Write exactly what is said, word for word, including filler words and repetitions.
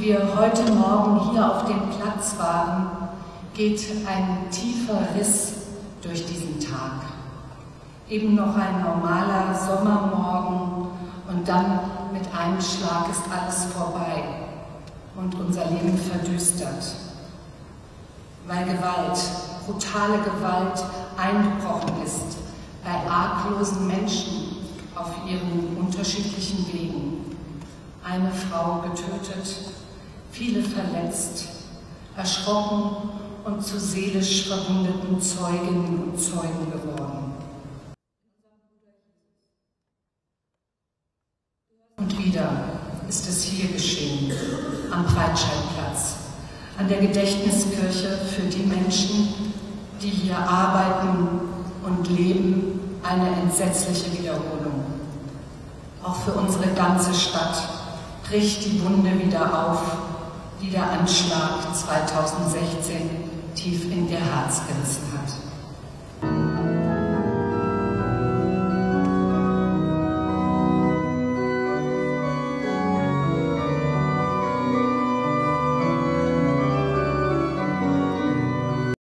wir heute Morgen hier auf dem Platz waren, geht ein tiefer Riss durch diesen Tag. Eben noch ein normaler Sommermorgen und dann mit einem Schlag ist alles vorbei und unser Leben verdüstert. Weil Gewalt, brutale Gewalt eingebrochen ist bei arglosen Menschen auf ihren unterschiedlichen Wegen. Eine Frau getötet, viele verletzt, erschrocken und zu seelisch verwundeten Zeuginnen und Zeugen geworden. Und wieder ist es hier geschehen, am Breitscheidplatz, an der Gedächtniskirche für die Menschen, die hier arbeiten und leben, eine entsetzliche Wiederholung. Auch für unsere ganze Stadt bricht die Wunde wieder auf, die der Anschlag zweitausendsechzehn tief in ihr Herz gerissen hat.